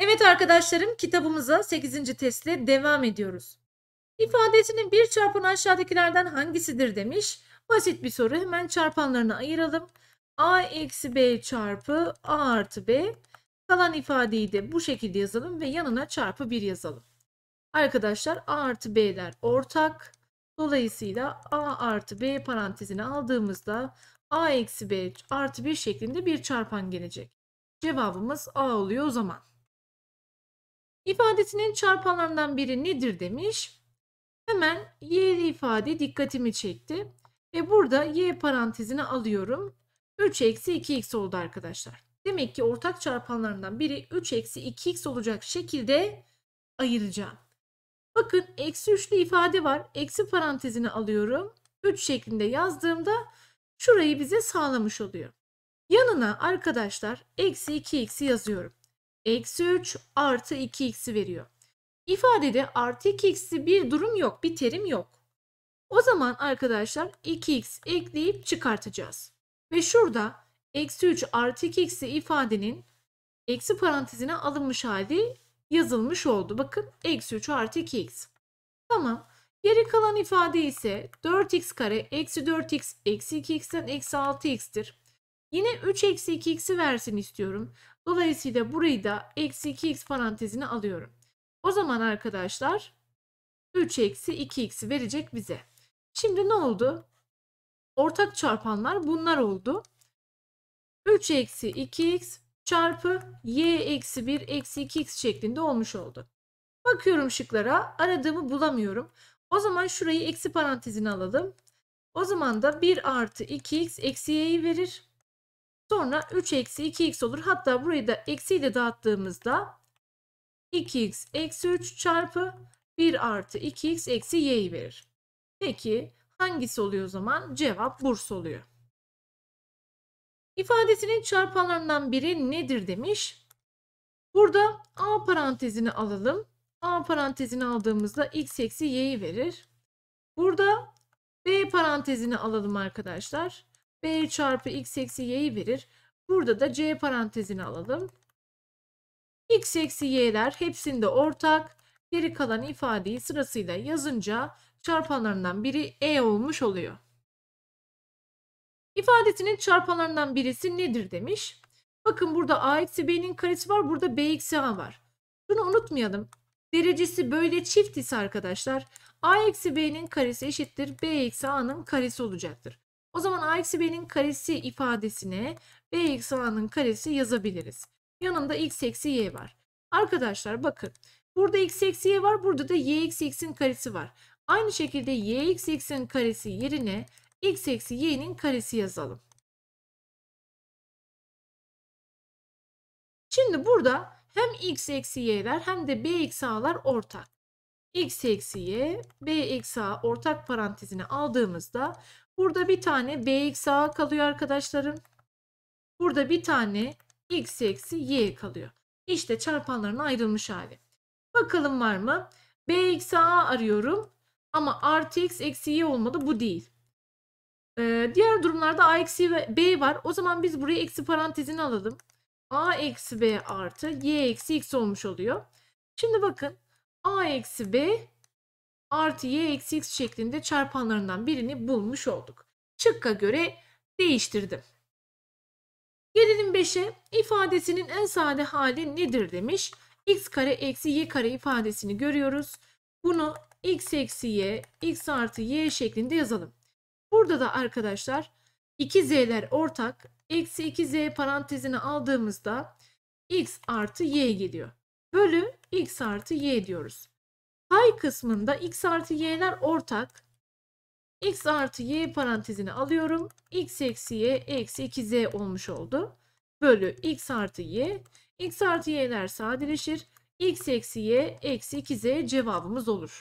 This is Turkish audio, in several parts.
Evet arkadaşlarım, kitabımıza 8. testle devam ediyoruz. İfadesinin bir çarpanı aşağıdakilerden hangisidir demiş. Basit bir soru. Hemen çarpanlarını ayıralım. A eksi B çarpı A artı B. Kalan ifadeyi de bu şekilde yazalım ve yanına çarpı 1 yazalım. Arkadaşlar A artı B'ler ortak. Dolayısıyla A artı B parantezine aldığımızda A eksi B artı 1 şeklinde bir çarpan gelecek. Cevabımız A oluyor o zaman. İfadesinin çarpanlarından biri nedir demiş. Hemen y'li ifade dikkatimi çekti. Ve burada y parantezine alıyorum. 3 eksi 2x oldu arkadaşlar. Demek ki ortak çarpanlarından biri 3 eksi 2x olacak şekilde ayıracağım. Bakın eksi 3'lü ifade var. Eksi parantezine alıyorum. 3 şeklinde yazdığımda şurayı bize sağlamış oluyor. Yanına arkadaşlar eksi 2x'i yazıyorum. Eksi 3 artı 2x'i veriyor. İfadede artı 2x'li bir durum yok, bir terim yok. O zaman arkadaşlar 2x ekleyip çıkartacağız. Ve şurada eksi 3 artı 2x'li ifadenin eksi parantezine alınmış hali yazılmış oldu. Bakın eksi 3 artı 2x. Tamam. Geri kalan ifade ise 4x kare eksi 4x eksi 2x'ten eksi 6x'tir. Yine 3 eksi 2x'i versin istiyorum. Dolayısıyla burayı da eksi 2x parantezine alıyorum. O zaman arkadaşlar 3 eksi 2x'i verecek bize. Şimdi ne oldu? Ortak çarpanlar bunlar oldu. 3 eksi 2x çarpı y eksi 1 eksi 2x şeklinde olmuş oldu. Bakıyorum şıklara, aradığımı bulamıyorum. O zaman şurayı eksi parantezine alalım. O zaman da 1 artı 2x eksi y'yi verir. Sonra 3 eksi 2x olur. Hatta burayı da eksiyle dağıttığımızda 2x eksi 3 çarpı 1 artı 2x eksi y'yi verir. Peki hangisi oluyor o zaman? Cevap Bursa oluyor. İfadesinin çarpanlarından biri nedir demiş. Burada a parantezini alalım. A parantezini aldığımızda x eksi y'yi verir. Burada b parantezini alalım arkadaşlar. B çarpı x eksi y'yi verir. Burada da c parantezini alalım. X eksi y'ler hepsinde ortak. Geri kalan ifadeyi sırasıyla yazınca çarpanlarından biri e olmuş oluyor. İfadesinin çarpanlarından birisi nedir demiş. Bakın burada a eksi b'nin karesi var. Burada b eksi a var. Bunu unutmayalım. Derecesi böyle çift ise arkadaşlar a eksi b'nin karesi eşittir b eksi a'nın karesi olacaktır. O zaman a eksi b'nin karesi ifadesine b eksi a'nın karesi yazabiliriz. Yanında x eksi y var. Arkadaşlar bakın burada x eksi y var. Burada da y eksi x'in karesi var. Aynı şekilde y eksi x'in karesi yerine x eksi y'nin karesi yazalım. Şimdi burada hem x eksi y'ler hem de b eksi a'lar ortak. X eksi y, b eksi a ortak parantezine aldığımızda burada bir tane b eksi a kalıyor arkadaşlarım. Burada bir tane x eksi y kalıyor. İşte çarpanların ayrılmış hali. Bakalım var mı? B eksi a arıyorum ama artı x eksi y olmadı, bu değil. Diğer durumlarda a eksi b var. O zaman biz buraya eksi parantezini alalım. A eksi b artı y eksi x olmuş oluyor. Şimdi bakın a eksi b artı y eksi x şeklinde çarpanlarından birini bulmuş olduk. Şıkka göre değiştirdim. Gelelim 5'e. İfadesinin en sade hali nedir demiş. X kare eksi y kare ifadesini görüyoruz. Bunu x eksi y, x artı y şeklinde yazalım. Burada da arkadaşlar 2z'ler ortak. Eksi 2z parantezine aldığımızda x artı y geliyor. Bölü x artı y diyoruz. Pay kısmında x artı y'ler ortak. X artı y parantezine alıyorum. X eksi y eksi 2z olmuş oldu. Bölü x artı y. X artı y'ler sadeleşir. X eksi y eksi 2z cevabımız olur.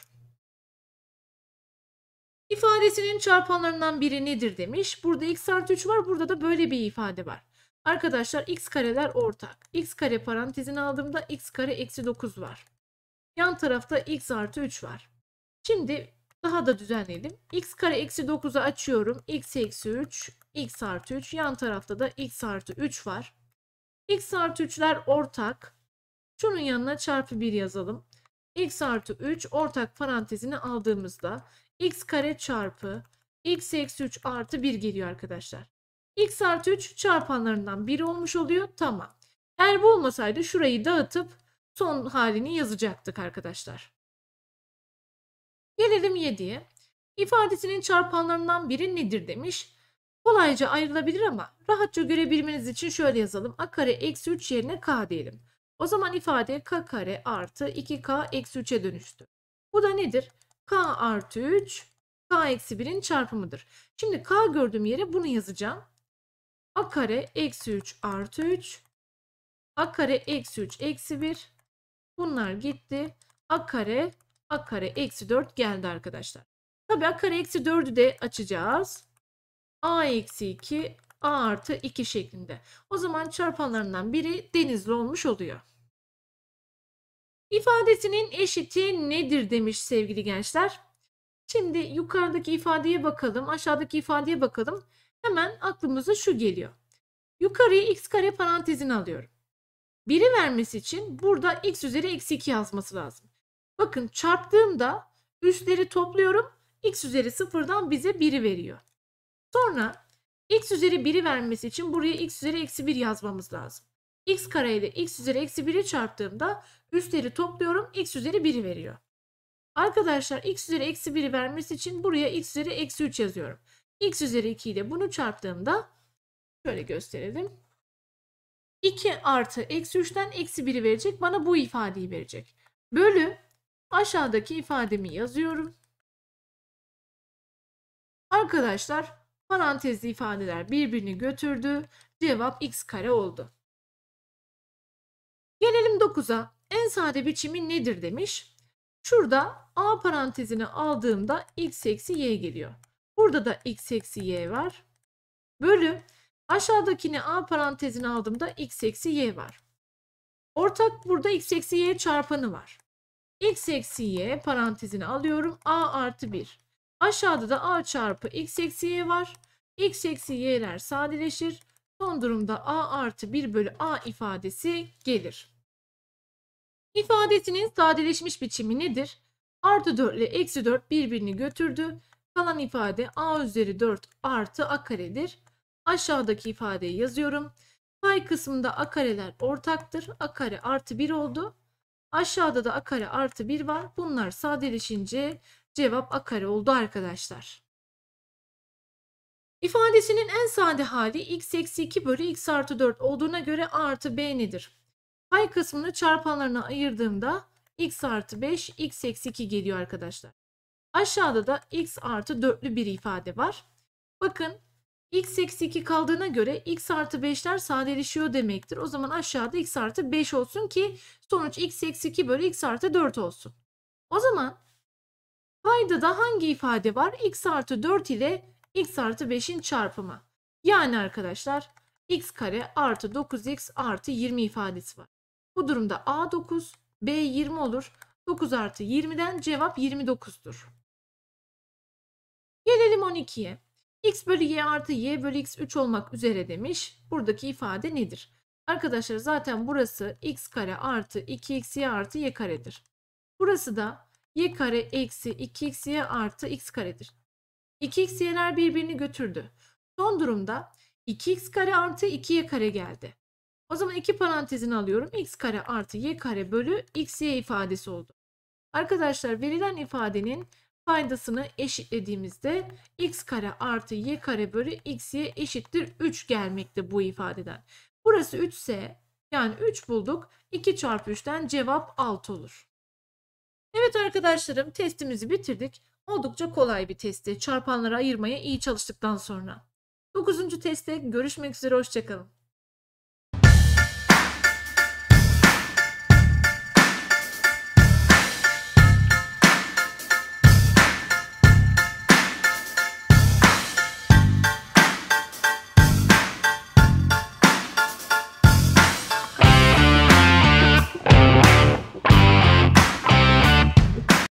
İfadesinin çarpanlarından biri nedir demiş. Burada x artı 3 var. Burada da böyle bir ifade var. Arkadaşlar x kareler ortak. X kare parantezine aldığımda x kare eksi 9 var. Yan tarafta x artı 3 var. Şimdi daha da düzenleyelim. X kare eksi 9'u açıyorum. X eksi 3, x artı 3. Yan tarafta da x artı 3 var. X artı 3'ler ortak. Şunun yanına çarpı 1 yazalım. X artı 3 ortak parantezini aldığımızda x kare çarpı x eksi 3 artı 1 geliyor arkadaşlar. X artı 3 çarpanlarından 1 olmuş oluyor. Tamam. Eğer bu olmasaydı şurayı dağıtıp son halini yazacaktık arkadaşlar. Gelelim 7'ye. İfadesinin çarpanlarından biri nedir demiş. Kolayca ayrılabilir ama rahatça görebilmeniz için şöyle yazalım. A kare eksi 3 yerine k diyelim. O zaman ifade k kare artı 2k eksi 3'e dönüştü. Bu da nedir? K artı 3 k eksi 1'in çarpımıdır. Şimdi k gördüğüm yere bunu yazacağım. A kare eksi 3 artı 3 a kare eksi 3 eksi 1 bunlar gitti. A kare eksi 4 geldi arkadaşlar. Tabii a kare eksi 4'ü de açacağız. A eksi 2 a artı 2 şeklinde. O zaman çarpanlarından biri denizli olmuş oluyor. İfadesinin eşiti nedir demiş sevgili gençler. Şimdi yukarıdaki ifadeye bakalım, aşağıdaki ifadeye bakalım. Hemen aklımıza şu geliyor. Yukarıya x kare parantezini alıyorum. Biri vermesi için burada x üzeri eksi 2 yazması lazım. Bakın çarptığımda üstleri topluyorum. X üzeri 0'dan bize 1'i veriyor. Sonra x üzeri 1'i vermesi için buraya x üzeri eksi 1 yazmamız lazım. X kare ile x üzeri eksi 1'i çarptığımda üstleri topluyorum. X üzeri 1'i veriyor. Arkadaşlar x üzeri eksi 1'i vermesi için buraya x üzeri eksi 3 yazıyorum. X üzeri 2 ile bunu çarptığımda şöyle gösterelim. 2 artı eksi 3'ten eksi 1'i verecek. Bana bu ifadeyi verecek. Bölü aşağıdaki ifademi yazıyorum. Arkadaşlar parantezli ifadeler birbirini götürdü. Cevap x kare oldu. Gelelim 9'a. En sade biçimi nedir demiş. Şurada a parantezini aldığımda x eksi y geliyor. Burada da x eksi y var. Bölü aşağıdakini a parantezini aldığımda x eksi y var. Ortak burada x eksi y çarpanı var. X eksi y parantezini alıyorum. A artı 1. Aşağıda da a çarpı x eksi y var. X eksi y'ler sadeleşir. Son durumda a artı 1 bölü a ifadesi gelir. İfadesinin sadeleşmiş biçimi nedir? Artı 4 ile eksi 4 birbirini götürdü. Kalan ifade a üzeri 4 artı a karedir. Aşağıdaki ifadeyi yazıyorum. Pay kısmında a kareler ortaktır. A kare artı 1 oldu. Aşağıda da a kare artı 1 var. Bunlar sadeleşince cevap a kare oldu arkadaşlar. İfadesinin en sade hali x eksi 2 bölü x artı 4 olduğuna göre a artı b nedir? Pay kısmını çarpanlarına ayırdığımda x artı 5 x eksi 2 geliyor arkadaşlar. Aşağıda da x artı 4'lü bir ifade var. Bakın x eksi 2 kaldığına göre x artı 5'ler sadeleşiyor demektir. O zaman aşağıda x artı 5 olsun ki sonuç x eksi 2 bölü x artı 4 olsun. O zaman payda da hangi ifade var? X artı 4 ile x artı 5'in çarpımı. Yani arkadaşlar x kare artı 9x artı 20 ifadesi var. Bu durumda a 9, b 20 olur. 9 artı 20'den cevap 29'dur. Gelelim 12'ye. X bölü y artı y bölü x 3 olmak üzere demiş. Buradaki ifade nedir? Arkadaşlar zaten burası x kare artı 2xy artı y karedir. Burası da y kare eksi 2xy artı x karedir. 2xy'ler birbirini götürdü. Son durumda 2x kare artı 2y kare geldi. O zaman iki parantezini alıyorum. X kare artı y kare bölü xy ifadesi oldu. Arkadaşlar verilen ifadenin paydasını eşitlediğimizde x kare artı y kare bölü xy eşittir 3 gelmekte bu ifadeden. Burası 3 ise yani 3 bulduk. 2 çarpı 3'ten cevap 6 olur. Evet arkadaşlarım testimizi bitirdik. Oldukça kolay bir testti. Çarpanları ayırmaya iyi çalıştıktan sonra. 9. testte görüşmek üzere. Hoşça kalın.